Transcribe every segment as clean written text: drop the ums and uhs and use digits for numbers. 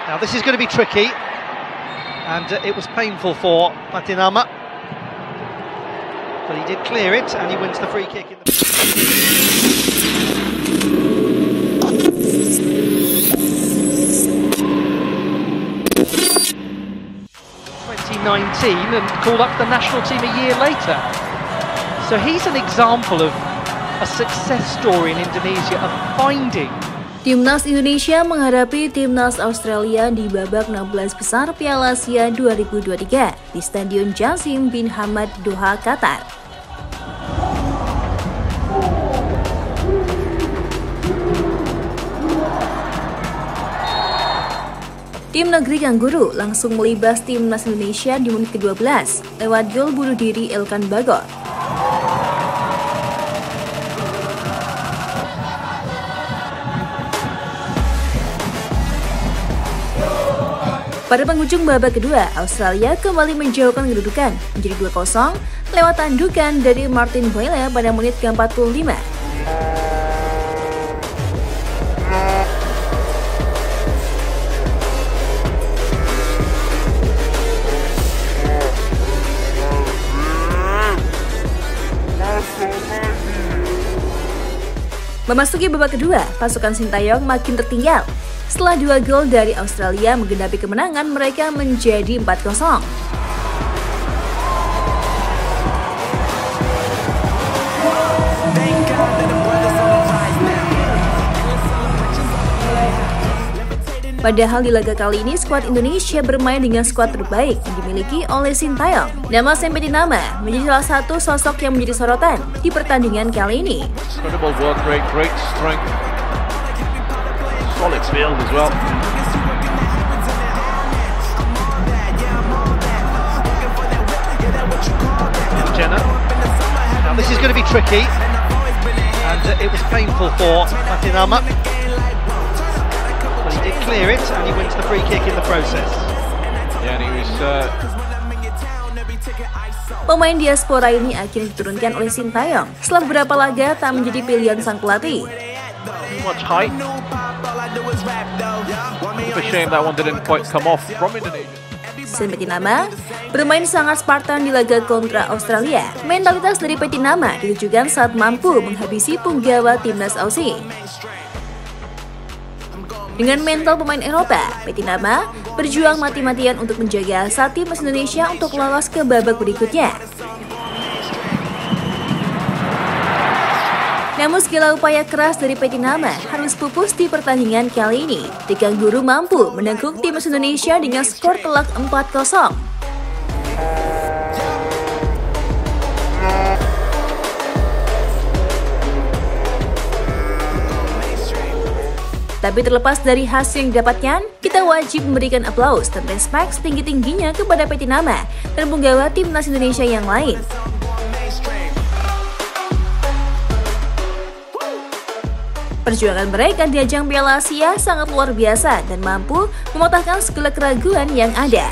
Now this is going to be tricky, and it was painful for Patinama, but he did clear it, and he wins the free kick. 2019 and called up the national team a year later. So he's an example of a success story in Indonesia of finding. Timnas Indonesia menghadapi Timnas Australia di babak 16 besar Piala Asia 2023 di Stadion Jasim bin Hamad Doha, Qatar. Tim negeri Kangguru langsung melibas Timnas Indonesia di menit ke-12 lewat gol bunuh diri Elkan Bagot. Pada penghujung babak kedua, Australia kembali menjauhkan kedudukan menjadi 2-0 lewat tandukan dari Martin Boyle pada menit ke-45. Memasuki babak kedua, pasukan Sintayong makin tertinggal. Setelah 2 gol dari Australia menggenapi kemenangan mereka menjadi 4-0. Padahal di laga kali ini skuad Indonesia bermain dengan skuad terbaik yang dimiliki oleh Sintayong. Nama Sam Patinama menjadi salah satu sosok yang menjadi sorotan di pertandingan kali ini. Incredible work rate, great strength, solid field as well. Jenna. Now this is going to be tricky, and it was painful for Patinama. He did clear it, and he wins the free kick in the process. Yeah, and he was. Pemain diaspora ini akhirnya diturunkan oleh Sintayong setelah beberapa laga tak menjadi pilihan sang pelatih. Too much height. It's a shame that one didn't quite come off from Indonesia. Sam Patinama bermain sangat Spartan di laga kontra Australia. Mentalitas dari Patinama ditujukan saat mampu menghabisi punggawa timnas Aussie. Dengan mental pemain Eropa, Patinama berjuang mati-matian untuk menjaga asa timnas Indonesia untuk lolos ke babak berikutnya. Namun segala upaya keras dari Patinama harus pupus di pertandingan kali ini. The Kangguru mampu menengkuk timnas Indonesia dengan skor telak 4-0. Tapi terlepas dari hasil yang didapatkan, kita wajib memberikan aplaus dan respek setinggi-tingginya kepada Patinama dan punggawa timnas Indonesia yang lain. Perjuangan mereka di ajang Piala Asia sangat luar biasa dan mampu mematahkan segala keraguan yang ada.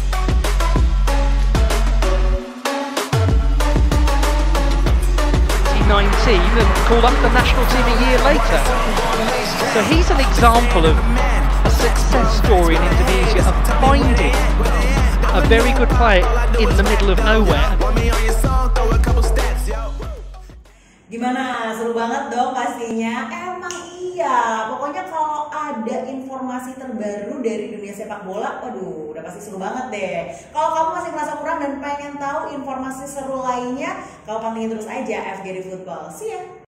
And called up the national team a year later. So he's an example of a success story in Indonesia of finding a very good player in the middle of nowhere. Gimana? Seru banget dong pastinya. Emang iya, pokoknya kalau ada informasi terbaru dari dunia sepak bola, waduh, udah pasti seru banget deh. Kalau kamu masih merasa kurang dan pengen tahu informasi seru lainnya, kamu pantengin terus aja FGD Football. See ya!